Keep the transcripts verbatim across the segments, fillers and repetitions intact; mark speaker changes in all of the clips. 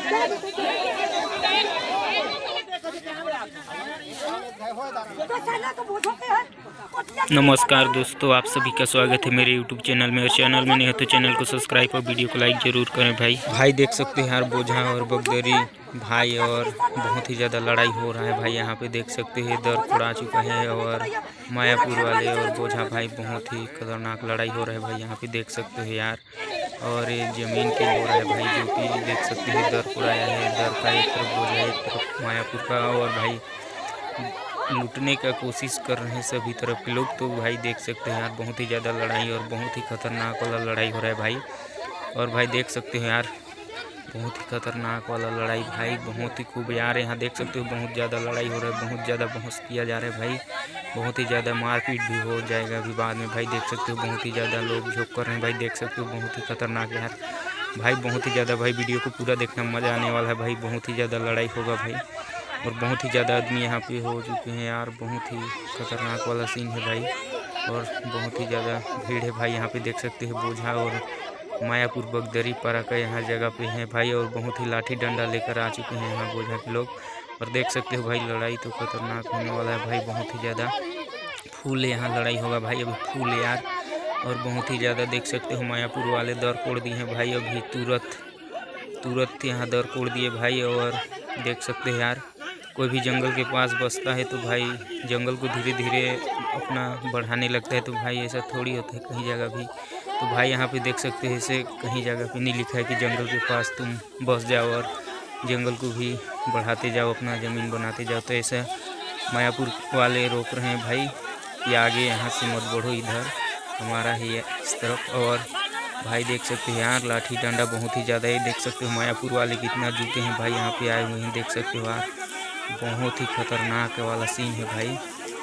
Speaker 1: नमस्कार दोस्तों, आप सभी का स्वागत है मेरे यूट्यूब चैनल में। और चैनल में नहीं है तो चैनल को सब्सक्राइब और वीडियो को लाइक जरूर करें भाई। भाई देख सकते हैं यार, बोझा और बगदरी भाई और बहुत ही ज़्यादा लड़ाई हो रहा है भाई। यहाँ पे देख सकते हैं दर उड़ा चुका है और मायापुर वाले और बोझा भाई बहुत ही खतरनाक लड़ाई हो रहा है भाई। यहाँ पे देख सकते हैं यार, और ये ज़मीन के हो रहा है भाई, जो कि देख सकते हैं दर उड़ाया है। दर का एक तरफ बोझा है, एक तरफ मायापुर का, और भाई लूटने का कोशिश कर रहे हैं सभी तरफ के लोग। तो भाई देख सकते हैं यार, बहुत ही ज़्यादा लड़ाई और बहुत ही खतरनाक वाला लड़ाई हो रहा है भाई। और भाई देख सकते हैं यार, बहुत ही खतरनाक वाला लड़ाई भाई, बहुत ही खूब यार। यहाँ देख सकते हो बहुत ज़्यादा लड़ाई हो रहा है, बहुत ज़्यादा बहस किया जा रहा है भाई। बहुत ही ज़्यादा मारपीट भी हो जाएगा अभी बाद में भाई। देख सकते हो बहुत ही ज़्यादा लोग झोंक कर रहे हैं भाई। देख सकते हो बहुत ही खतरनाक यार भाई, बहुत ही ज़्यादा भाई। वीडियो को पूरा देखना, मज़ा आने वाला है भाई। बहुत ही ज़्यादा लड़ाई होगा भाई, और बहुत ही ज़्यादा आदमी यहाँ पे हो चुके हैं यार। बहुत ही खतरनाक वाला सीन है भाई, और बहुत ही ज़्यादा भीड़ है भाई। यहाँ पे देख सकते हैं बोझा और मायापुर बगदरी पारा का यहाँ जगह पे है भाई, और बहुत ही लाठी डंडा लेकर आ चुके हैं यहाँ बोझा के लोग। और देख सकते हो भाई, लड़ाई तो खतरनाक होने वाला है भाई। बहुत ही ज़्यादा फुल यहाँ लड़ाई होगा भाई, अभी फुल यार। और बहुत ही ज़्यादा देख सकते हो मायापुर वाले दर कोड़ दिए हैं भाई, अभी तुरंत तुरंत यहाँ दर कोड़ दिए भाई। और देख सकते हैं यार, कोई भी जंगल के पास बसता है तो भाई जंगल को धीरे धीरे अपना बढ़ाने लगता है। तो भाई ऐसा थोड़ी होता है कहीं जगह भी। तो भाई यहाँ पे देख सकते हैं, इसे कहीं जगह पे नहीं लिखा है कि जंगल के पास तुम बस जाओ और जंगल को भी बढ़ाते जाओ, अपना ज़मीन बनाते जाओ। तो ऐसा मायापुर वाले रोक रहे हैं भाई कि आगे यहाँ से मत बढ़ो, इधर हमारा ही इस तरफ। और भाई देख सकते हैं यार, लाठी डंडा बहुत ही ज़्यादा है। देख सकते हो मायापुर वाले कितना जुटे हैं भाई, यहाँ पे आए हुए हैं। देख सकते हो यार, बहुत ही खतरनाक वाला सीन है भाई।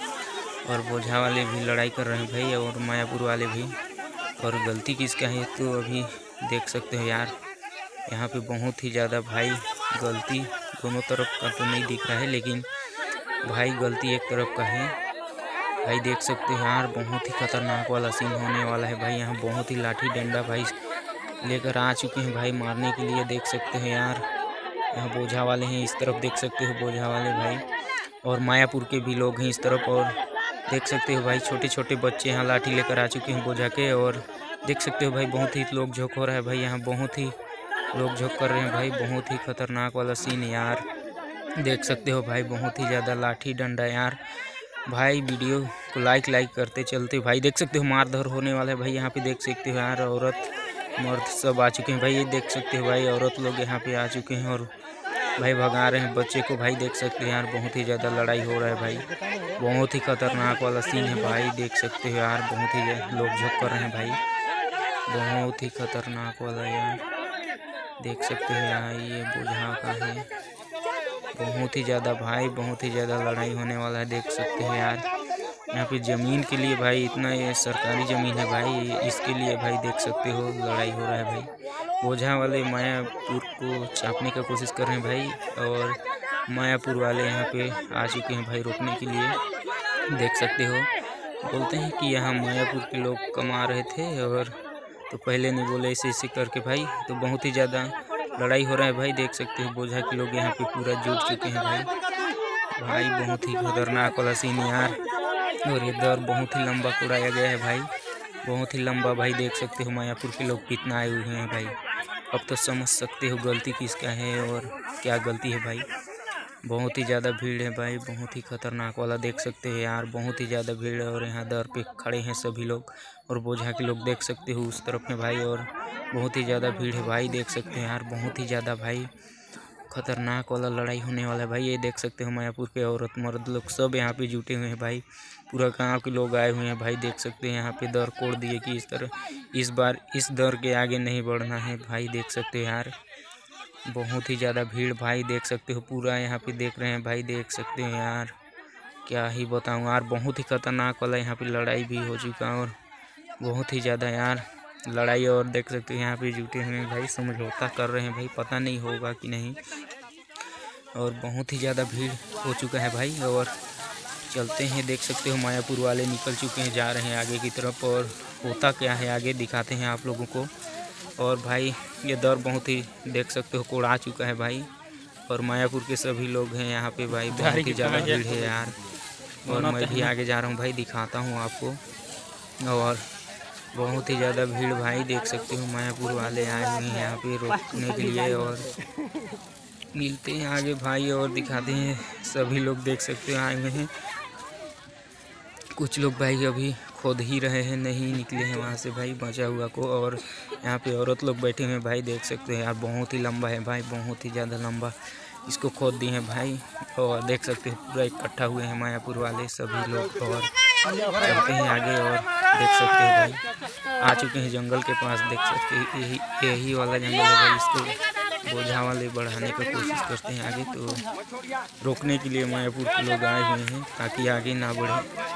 Speaker 1: और बोझा वाले भी लड़ाई कर रहे हैं भाई, और मायापुर वाले भी। और गलती किसका है तो अभी देख सकते हो यार, यहाँ पे बहुत ही ज़्यादा भाई गलती दोनों तरफ का तो नहीं दिख रहा है, लेकिन भाई गलती एक तरफ का है भाई। देख सकते हैं यार, बहुत ही खतरनाक वाला सीन होने वाला है भाई। यहाँ बहुत ही लाठी डंडा भाई लेकर आ चुके हैं भाई मारने के लिए। देख सकते हैं यार, यहाँ बोझा वाले हैं इस तरफ, देख सकते हो बोझा वाले भाई, और मायापुर के भी लोग हैं इस तरफ। और देख सकते हो भाई, छोटे छोटे बच्चे यहाँ लाठी लेकर आ चुके हैं बोझा के। और देख सकते हो भाई, बहुत ही लोग झोंक हो रहा है भाई, यहाँ बहुत ही लोग झोंक कर रहे हैं भाई। बहुत ही खतरनाक वाला सीन है यार। देख सकते हो भाई, बहुत ही ज़्यादा लाठी डंडा यार भाई। वीडियो को लाइक लाइक करते चलते भाई। देख सकते हो मारधर होने वाला है भाई। यहाँ पे देख सकते हो यार, औरत मर्द सब आ चुके हैं भाई। ये देख सकते हो भाई, औरत लोग यहाँ पे आ चुके हैं और भाई भगा रहे हैं बच्चे को भाई। देख सकते हैं यार, बहुत ही ज़्यादा लड़ाई हो रहा है भाई। बहुत ही खतरनाक वाला सीन है भाई। देख सकते हो यार, बहुत ही लोग झोंक कर रहे हैं भाई, बहुत ही खतरनाक वाला यार। देख सकते हैं यार, ये बोझा का है। बहुत ही ज़्यादा भाई, बहुत ही ज़्यादा लड़ाई होने वाला है। देख सकते हैं यार, यहाँ पे ज़मीन के लिए भाई, इतना ये सरकारी ज़मीन है भाई, इसके लिए भाई देख सकते हो लड़ाई हो रहा है भाई। बोझा वाले मायापुर को चापने का कोशिश कर रहे हैं भाई, और मायापुर वाले यहाँ पे आ चुके हैं भाई रोकने के लिए। देख सकते हो, बोलते हैं कि यहाँ मायापुर के लोग कमा रहे थे, और तो पहले नहीं बोले ऐसे ऐसे करके भाई। तो बहुत ही ज़्यादा लड़ाई हो रहा है भाई। देख सकते हो बोझा के लोग यहाँ पे पूरा जुट चुके हैं भाई। भाई बहुत ही खतरनाक वाला सीन यार। और ये दर बहुत ही लंबा उड़ाया गया है भाई, बहुत ही लंबा भाई। देख सकते हो मायापुर के लोग कितना आए हुए हैं भाई। अब तो समझ सकते हो गलती किसका है और क्या गलती है भाई। बहुत ही ज़्यादा भीड़ है भाई, बहुत ही खतरनाक वाला। देख सकते हैं यार, बहुत ही ज़्यादा भीड़ है, और यहाँ दर पे खड़े हैं सभी लोग। और बोझा के लोग देख सकते हो उस तरफ में भाई, और बहुत ही ज़्यादा भीड़ है भाई। देख सकते हैं यार, बहुत ही ज़्यादा भाई खतरनाक वाला लड़ाई होने वाला है भाई। ये देख सकते हो मायापुर के औरत मर्द लोग सब यहाँ पे जुटे हुए हैं भाई। पूरा गांव के लोग आए हुए हैं भाई। देख सकते हैं यहाँ पे दर कोड़ दिए कि इस तरह इस बार इस दर के आगे नहीं बढ़ना है भाई। देख सकते हो यार, बहुत ही ज़्यादा भीड़ भाई। देख सकते हो पूरा यहाँ पे देख रहे हैं भाई। देख सकते हो यार, क्या ही बताऊँ यार, बहुत ही खतरनाक वाला यहाँ पे लड़ाई भी हो चुका, और बहुत ही ज़्यादा यार लड़ाई। और देख सकते हो यहाँ पे जुटे हुए हैं भाई, समझौता कर रहे हैं भाई, पता नहीं होगा कि नहीं। और बहुत ही ज़्यादा भीड़ हो चुका है भाई। और चलते हैं, देख सकते हो मायापुर वाले निकल चुके हैं, जा रहे हैं आगे की तरफ। और होता क्या है आगे दिखाते हैं आप लोगों को। और भाई ये दौर बहुत ही देख सकते हो कोड़ा चुका है भाई। और मायापुर के सभी लोग हैं यहाँ पे भाई, बहुत ही ज़्यादा भीड़ है यार। और मैं भी आगे जा रहा हूँ भाई, दिखाता हूँ आपको। और बहुत ही ज़्यादा भीड़ भाई, देख सकते हो मायापुर वाले आए हुए हैं यहाँ पे रोकने के लिए। और मिलते हैं आगे भाई और दिखाते हैं, सभी लोग देख सकते हो आए हुए हैं। कुछ लोग भाई अभी खोद ही रहे हैं, नहीं निकले हैं वहाँ से भाई बचा हुआ को। और यहाँ पे औरत लोग बैठे हुए हैं भाई, देख सकते हैं यार, बहुत ही लंबा है भाई, बहुत ही ज़्यादा लंबा इसको खोद दिए हैं भाई। और देख सकते हैं पूरा इकट्ठा हुए हैं मायापुर वाले सभी लोग। और चलते हैं आगे और देख सकते हैं भाई आ चुके हैं जंगल के पास, देख सकते हैं यही यही वाला जंगल है भाई। इसको बोझा वाले बढ़ाने का कोशिश करते हैं आगे, तो रोकने के लिए मायापुर के लोग आए हुए हैं ताकि आगे ना बढ़े।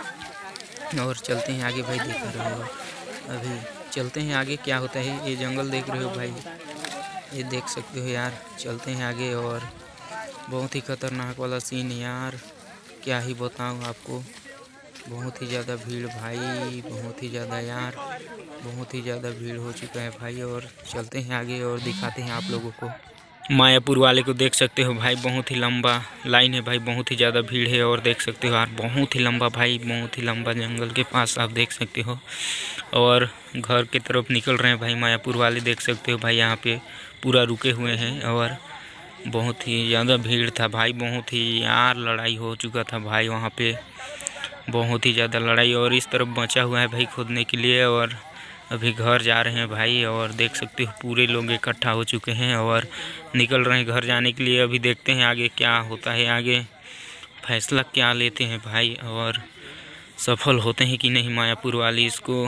Speaker 1: और चलते हैं आगे भाई, देख रहे हो अभी चलते हैं आगे क्या होता है। ये जंगल देख रहे हो भाई, ये देख सकते हो यार। चलते हैं आगे और बहुत ही खतरनाक वाला सीन यार, क्या ही बताऊं आपको। बहुत ही ज़्यादा भीड़ भाई, बहुत ही ज़्यादा यार, बहुत ही ज़्यादा भीड़ हो चुका है भाई। और चलते हैं आगे और दिखाते हैं आप लोगों को। मायापुर वाले को देख सकते हो भाई, बहुत ही लंबा लाइन है भाई, बहुत ही ज़्यादा भीड़ है। और देख सकते हो यार, बहुत ही लंबा भाई, बहुत ही लंबा जंगल के पास आप देख सकते हो। और घर की तरफ निकल रहे हैं भाई मायापुर वाले, देख सकते हो भाई यहाँ पे पूरा रुके हुए हैं। और बहुत ही ज़्यादा भीड़ था भाई, बहुत ही यार लड़ाई हो चुका था भाई वहाँ पे, बहुत ही ज़्यादा लड़ाई। और इस तरफ बचा हुआ है भाई खोदने के लिए। और अभी घर जा रहे हैं भाई, और देख सकते हो पूरे लोग इकट्ठा हो चुके हैं और निकल रहे हैं घर जाने के लिए। अभी देखते हैं आगे क्या होता है, आगे फैसला क्या लेते हैं भाई, और सफल होते हैं कि नहीं मायापुर वाली इसको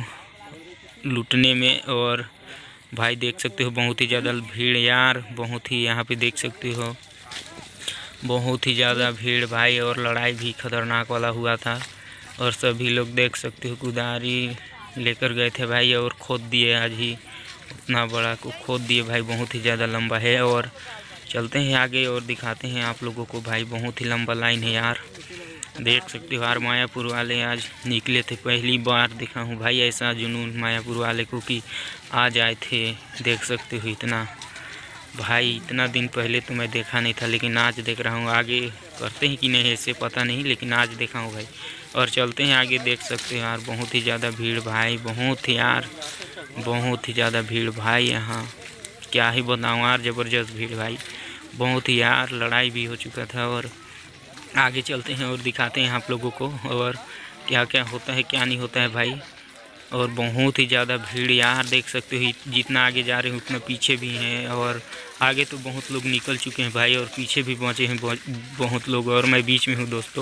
Speaker 1: लूटने में। और भाई देख सकते हो बहुत ही ज़्यादा भीड़ यार, बहुत ही यहाँ पे देख सकते हो बहुत ही ज़्यादा भीड़ भाई। और लड़ाई भी खतरनाक वाला हुआ था। और सभी लोग देख सकते हो कुदारी लेकर गए थे भाई और खोद दिए, आज ही उतना बड़ा को खोद दिए भाई, बहुत ही ज़्यादा लंबा है। और चलते हैं आगे और दिखाते हैं आप लोगों को भाई, बहुत ही लंबा लाइन है यार, देख सकते हो यार। मायापुर वाले आज निकले थे, पहली बार देखा हूँ भाई ऐसा जुनून मायापुर वाले को कि आज आए थे। देख सकते हो इतना भाई, इतना दिन पहले तो मैं देखा नहीं था, लेकिन आज देख रहा हूँ। आगे करते हैं कि नहीं ऐसे पता नहीं, लेकिन आज देखा हूँ भाई। और चलते हैं आगे, देख सकते हैं यार, बहुत ही ज़्यादा भीड़ भाई, बहुत ही यार, बहुत ही ज़्यादा भीड़ भाई यहाँ, क्या ही बताऊँ यार, ज़बरदस्त भीड़ भाई, बहुत ही यार। लड़ाई भी हो चुका था। और आगे चलते हैं और दिखाते हैं आप लोगों को और क्या क्या होता है क्या नहीं होता है भाई। और बहुत ही ज़्यादा भीड़ यार, देख सकते हो जितना आगे जा रहे हैं उतना पीछे भी हैं। और आगे तो बहुत लोग निकल चुके हैं भाई, और पीछे भी पहुँचे हैं बहुत लोग, और मैं बीच में हूँ दोस्तों।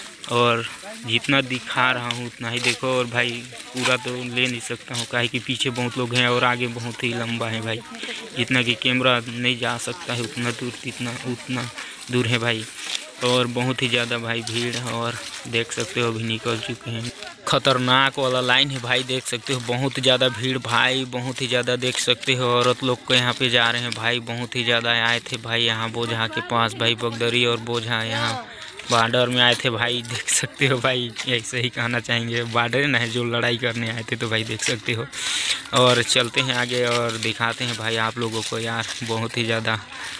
Speaker 1: और जितना दिखा रहा हूँ उतना ही देखो। और भाई पूरा तो ले नहीं सकता हूँ, काहे कि पीछे बहुत लोग हैं और आगे बहुत ही लंबा है भाई, जितना कि कैमरा नहीं जा सकता है उतना दूर, इतना उतना दूर है भाई। और बहुत ही ज़्यादा भाई भीड़ है। और देख सकते हो अभी निकल चुके हैं, खतरनाक वाला लाइन है भाई, देख सकते हो बहुत ज़्यादा भीड़ भाई, बहुत ही ज़्यादा देख सकते हो। औरत लोग को यहाँ पे जा रहे हैं भाई, बहुत ही ज़्यादा आए थे भाई यहाँ बोझा के पास भाई, बगदरी और बोझा यहाँ बॉर्डर में आए थे भाई, देख सकते हो भाई, ऐसे ही कहना चाहेंगे, बॉर्डर ना है जो लड़ाई करने आए थे, तो भाई देख सकते हो। और चलते हैं आगे और दिखाते हैं भाई आप लोगों को यार, बहुत ही ज़्यादा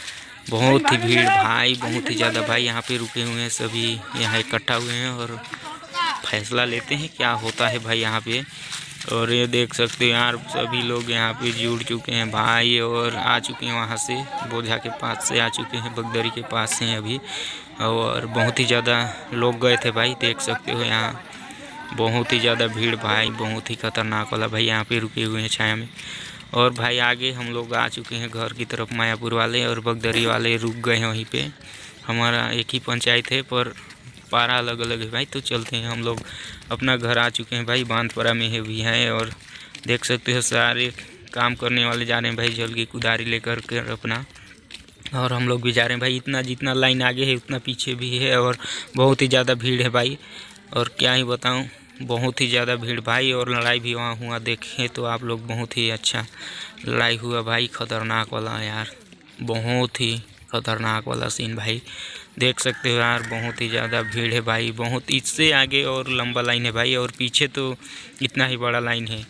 Speaker 1: बहुत ही भीड़ भाई, बहुत ही ज़्यादा भाई, यहाँ पे रुके हुए हैं सभी, यहाँ इकट्ठा हुए हैं और फैसला लेते हैं क्या होता है भाई यहाँ पे। और ये देख सकते हैं यार, सभी लोग यहाँ पे जुड़ चुके हैं भाई, और आ चुके हैं वहाँ से, बोझा के पास से आ चुके हैं, बगदरी के पास से अभी। और बहुत ही ज़्यादा लोग गए थे भाई, देख सकते हो यहाँ बहुत ही ज़्यादा भीड़ भाई, बहुत ही खतरनाक वाला भाई, यहाँ पे रुके हुए हैं छाया में। और भाई आगे हम लोग आ चुके हैं घर की तरफ, मायापुर वाले और बगदरी वाले रुक गए हैं वहीं पे। हमारा एक ही पंचायत है पर पारा अलग अलग है भाई, तो चलते हैं हम लोग अपना घर आ चुके हैं भाई, बांधपरा में है भी है। और देख सकते हो सारे काम करने वाले जा रहे हैं भाई, जल की कुदारी लेकर कर अपना, और हम लोग भी जा रहे हैं भाई। इतना जितना लाइन आगे है उतना पीछे भी है, और बहुत ही ज़्यादा भीड़ है भाई, और क्या ही बताऊँ, बहुत ही ज़्यादा भीड़ भाई। और लड़ाई भी वहाँ हुआ, देखें तो आप लोग, बहुत ही अच्छा लड़ाई हुआ भाई, खतरनाक वाला यार, बहुत ही खतरनाक वाला सीन भाई, देख सकते हो यार, बहुत ही ज़्यादा भीड़ है भाई, बहुत इससे आगे और लंबा लाइन है भाई, और पीछे तो इतना ही बड़ा लाइन है,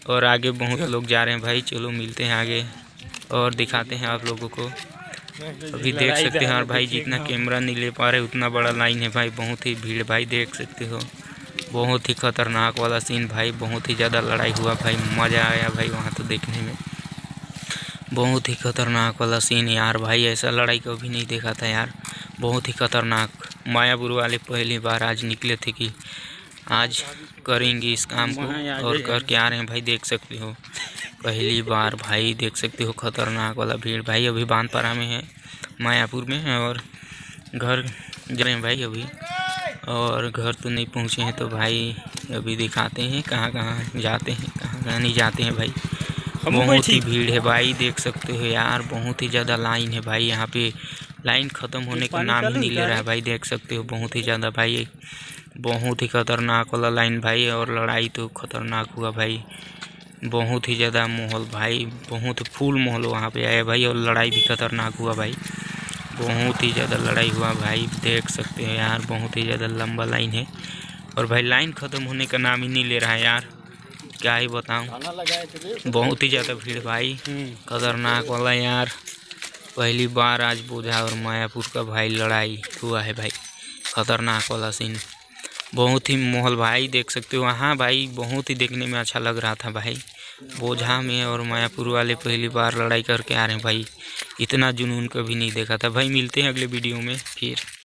Speaker 1: और आगे बहुत लोग जा रहे हैं भाई। चलो मिलते हैं आगे और दिखाते हैं आप लोगों को। अभी देख सकते हैं और भाई जितना कैमरा नहीं ले पा रहे उतना बड़ा लाइन है भाई, बहुत ही भीड़ भाई देख सकते हो। बहुत ही खतरनाक वाला सीन भाई, बहुत ही ज़्यादा लड़ाई हुआ भाई, मज़ा आया भाई वहाँ तो देखने में। बहुत ही खतरनाक वाला सीन यार भाई, ऐसा लड़ाई कभी नहीं देखा था यार, बहुत ही खतरनाक। मायापुर वाले पहली बार आज निकले थे कि आज करेंगे इस काम को और करके आ रहे हैं भाई, देख सकते हो पहली बार भाई, देख सकते हो खतरनाक वाला भीड़ भाई। अभी बांदपारा में है, मायापुर में है और घर जा रहे हैं भाई अभी, और घर तो नहीं पहुँचे हैं तो भाई अभी दिखाते हैं कहाँ कहाँ जाते हैं कहाँ कहाँ नहीं जाते हैं भाई। बहुत ही भीड़ है भाई, देख सकते हो यार, बहुत ही ज़्यादा लाइन है भाई यहाँ पे, लाइन ख़त्म होने का नाम ही नहीं ले रहा है भाई, देख सकते हो बहुत ही ज़्यादा भाई, बहुत ही खतरनाक वाला लाइन भाई। और लड़ाई तो खतरनाक हुआ भाई, बहुत ही ज़्यादा माहौल भाई, बहुत फुल माहौल वहाँ पे आया भाई, और लड़ाई भी खतरनाक हुआ भाई, बहुत ही ज़्यादा लड़ाई हुआ भाई, देख सकते हो यार, बहुत ही ज़्यादा लंबा लाइन है। और भाई लाइन ख़त्म होने का नाम ही नहीं ले रहा है यार, क्या ही बताऊं, बहुत ही ज़्यादा भीड़ भाई, खतरनाक वाला यार। पहली बार आज बोझा और मायापुर का भाई लड़ाई हुआ है भाई, खतरनाक वाला सीन, बहुत ही माहौल भाई, देख सकते हो वहाँ भाई, बहुत ही देखने में अच्छा लग रहा था भाई। बोझा में और मायापुर वाले पहली बार लड़ाई करके आ रहे हैं भाई, इतना जुनून कभी नहीं देखा था भाई। मिलते हैं अगले वीडियो में फिर।